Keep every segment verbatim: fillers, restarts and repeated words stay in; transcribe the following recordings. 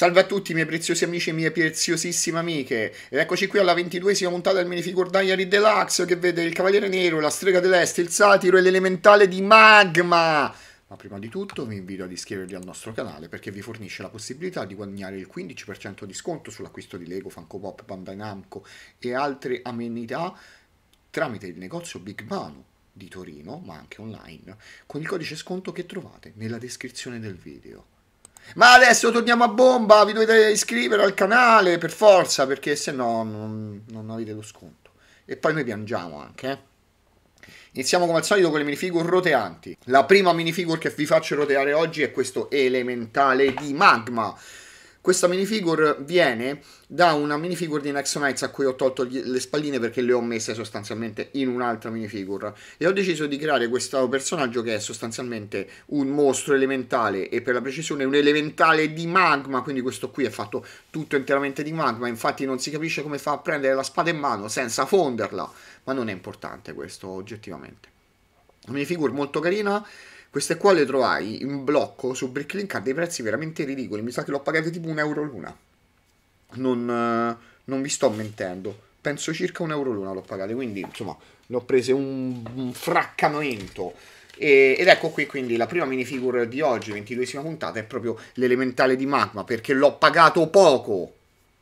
Salve a tutti miei preziosi amici e mie preziosissime amiche, ed eccoci qui alla ventiduesima puntata del Minifigure Diary Deluxe che vede il Cavaliere Nero, la Strega dell'Est, il Satiro e l'Elementale di Magma. Ma prima di tutto vi invito ad iscrivervi al nostro canale perché vi fornisce la possibilità di guadagnare il quindici per cento di sconto sull'acquisto di Lego, Funko Pop, Bandai Namco e altre amenità tramite il negozio Big Manu di Torino, ma anche online, con il codice sconto che trovate nella descrizione del video. Ma adesso torniamo a bomba, vi dovete iscrivere al canale per forza, perché se no non, non avete lo sconto. E poi noi piangiamo anche, eh. Iniziamo come al solito con le minifigure roteanti. La prima minifigure che vi faccio roteare oggi è questo Elementale di Magma. Questa minifigure viene da una minifigure di Nexonites a cui ho tolto le spalline perché le ho messe sostanzialmente in un'altra minifigure e ho deciso di creare questo personaggio che è sostanzialmente un mostro elementale e per la precisione un elementale di magma, quindi questo qui è fatto tutto interamente di magma, infatti non si capisce come fa a prendere la spada in mano senza fonderla, ma non è importante questo oggettivamente. Una minifigure molto carina. Queste qua le trovai in blocco su Bricklink a dei prezzi veramente ridicoli. Mi sa che l'ho pagate tipo un euro l'una. Non, non vi sto mentendo. Penso circa un euro l'una l'ho pagate. Quindi, insomma, le ho prese un, un fraccamento. E, ed ecco qui quindi la prima minifigure di oggi, ventiduesima puntata, è proprio l'Elementale di Magma. Perché l'ho pagato poco.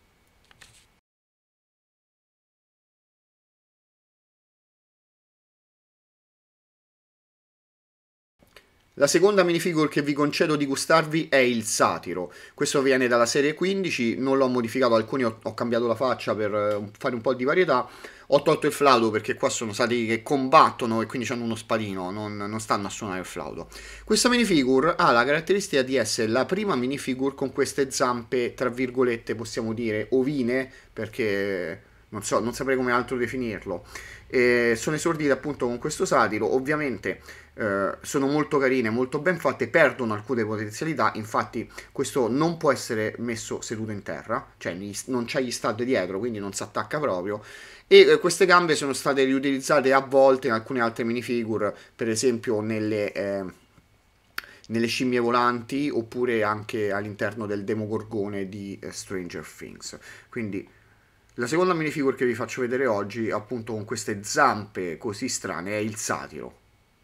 La seconda minifigure che vi concedo di gustarvi è il Satiro. Questo viene dalla serie quindici, non l'ho modificato, alcuni ho, ho cambiato la faccia per uh, fare un po' di varietà. Ho tolto il flauto perché qua sono stati che combattono e quindi hanno uno spadino, non, non stanno a suonare il flauto. Questa minifigure ha la caratteristica di essere la prima minifigure con queste zampe, tra virgolette, possiamo dire, ovine, perché non so, non saprei come altro definirlo. E sono esordite appunto con questo Satiro, ovviamente eh, sono molto carine, molto ben fatte, perdono alcune potenzialità, infatti questo non può essere messo seduto in terra, cioè non c'è gli stud dietro, quindi non si attacca proprio, e eh, queste gambe sono state riutilizzate a volte in alcune altre minifigure, per esempio nelle... Eh, nelle scimmie volanti oppure anche all'interno del Demogorgone di eh, Stranger Things. Quindi la seconda minifigure che vi faccio vedere oggi, appunto con queste zampe così strane, è il Satiro.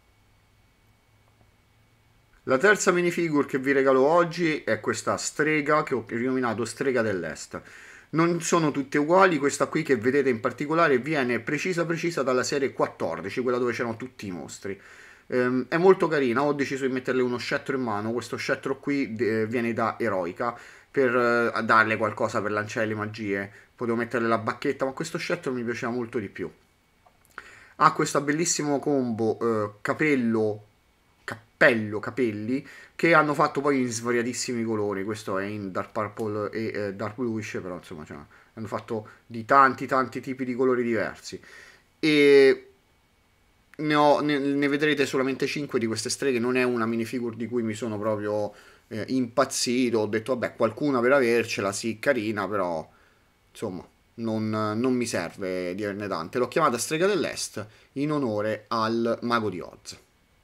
La terza minifigure che vi regalo oggi è questa strega che ho rinominato Strega dell'Est. Non sono tutte uguali, questa qui che vedete in particolare viene precisa precisa dalla serie quattordici, quella dove c'erano tutti i mostri. Ehm, è molto carina, ho deciso di metterle uno scettro in mano, questo scettro qui eh, viene da Eroica, per eh, darle qualcosa per lanciare le magie. Potevo metterle la bacchetta, ma questo scettro mi piaceva molto di più. Ha questo bellissimo combo eh, capello, cappello, capelli, che hanno fatto poi in svariatissimi colori. Questo è in dark purple e eh, dark bluish, però insomma cioè, hanno fatto di tanti tanti tipi di colori diversi. E ne, ho, ne, ne vedrete solamente cinque di queste streghe, non è una minifigure di cui mi sono proprio eh, impazzito. Ho detto vabbè, qualcuna per avercela, sì, carina, però insomma non, non mi serve di averne tante. L'ho chiamata Strega dell'Est in onore al Mago di Oz.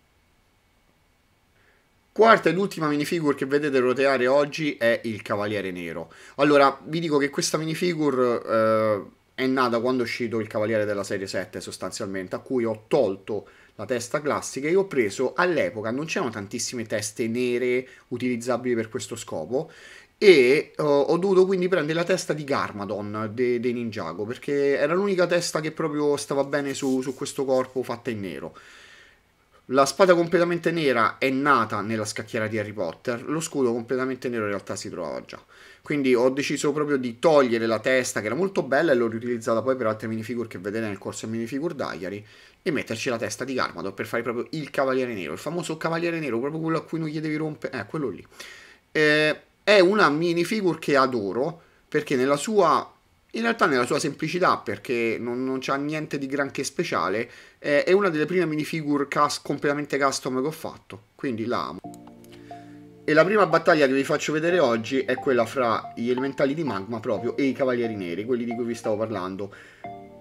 Quarta ed ultima minifigure che vedete roteare oggi è il Cavaliere Nero. Allora, vi dico che questa minifigure eh, è nata quando è uscito il Cavaliere della serie sette sostanzialmente, a cui ho tolto la testa classica e ho preso, all'epoca non c'erano tantissime teste nere utilizzabili per questo scopo, e uh, ho dovuto quindi prendere la testa di Garmadon dei de Ninjago, perché era l'unica testa che proprio stava bene su, su questo corpo fatta in nero. La spada completamente nera è nata nella scacchiera di Harry Potter, lo scudo completamente nero in realtà si trovava già. Quindi ho deciso proprio di togliere la testa, che era molto bella, e l'ho riutilizzata poi per altre minifigure che vedete nel corso del Minifigure Diary, e metterci la testa di Garmadon per fare proprio il Cavaliere Nero, il famoso Cavaliere Nero, proprio quello a cui non gli devi rompere, eh, quello lì. Eh, è una minifigure che adoro, perché nella sua... in realtà nella sua semplicità, perché non, non c'ha niente di granché speciale, eh, è una delle prime minifigure cast completamente custom che ho fatto, quindi la amo. E la prima battaglia che vi faccio vedere oggi è quella fra gli elementali di magma proprio e i cavalieri neri, quelli di cui vi stavo parlando.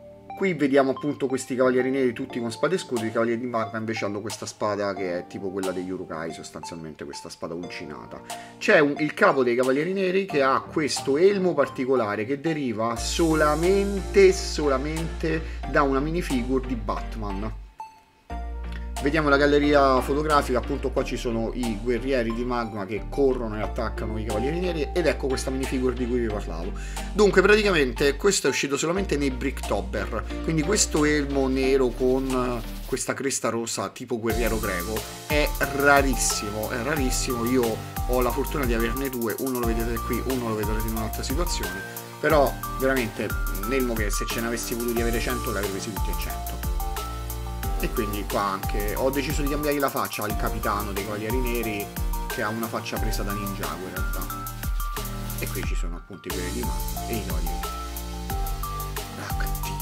qui vediamo appunto questi cavalieri neri tutti con spade e scudo. I cavalieri di magma invece hanno questa spada che è tipo quella degli Urukai, sostanzialmente questa spada uncinata. C'è il capo dei cavalieri neri che ha questo elmo particolare che deriva solamente solamente da una minifigure di Batman. Vediamo la galleria fotografica, appunto qua ci sono i guerrieri di magma che corrono e attaccano i cavalieri neri ed ecco questa minifigure di cui vi parlavo. Dunque praticamente questo è uscito solamente nei Bricktober, quindi questo elmo nero con questa cresta rossa tipo guerriero greco è rarissimo, è rarissimo. Io ho la fortuna di averne due, uno lo vedete qui, uno lo vedrete in un'altra situazione, però veramente un elmo che se ce ne avessi voluti avere cento li avrei presi tutti e cento. E quindi qua anche ho deciso di cambiare la faccia al capitano dei cavalieri neri, che ha una faccia presa da Ninjago in realtà. E qui ci sono appunto i guerrieri di magma e i cavalieri cattivi.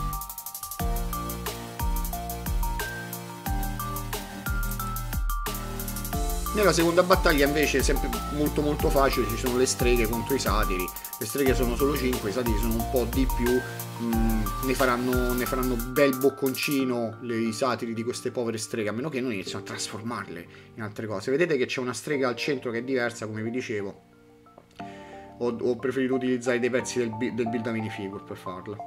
Nella seconda battaglia invece, sempre molto molto facile, ci sono le streghe contro i satiri. Le streghe sono solo cinque, i satiri sono un po' di più. Mm, ne faranno ne faranno bel bocconcino le, i satiri di queste povere streghe, a meno che non iniziano a trasformarle in altre cose. Vedete che c'è una strega al centro che è diversa, come vi dicevo. Ho, ho preferito utilizzare dei pezzi del, del build a minifigure per farla.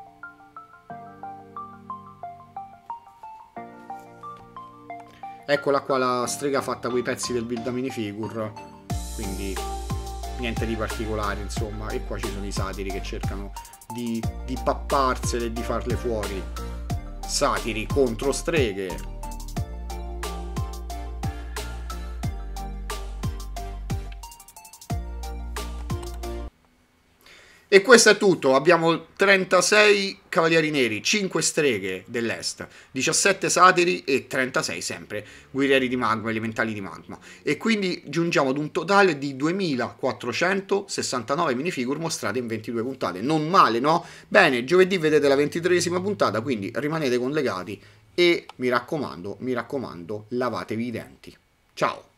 Eccola qua la strega fatta con i pezzi del build a minifigure, quindi niente di particolare insomma. E qua ci sono i satiri che cercano di, di papparsele e di farle fuori. Satiri contro streghe. E questo è tutto, abbiamo trentasei cavalieri neri, cinque streghe dell'est, diciassette satiri e trentasei sempre guerrieri di magma, elementali di magma. E quindi giungiamo ad un totale di duemilaquattrocentosessantanove minifigure mostrate in ventidue puntate. Non male, no? Bene, giovedì vedete la ventitreesima puntata, quindi rimanete collegati e mi raccomando, mi raccomando, lavatevi i denti. Ciao!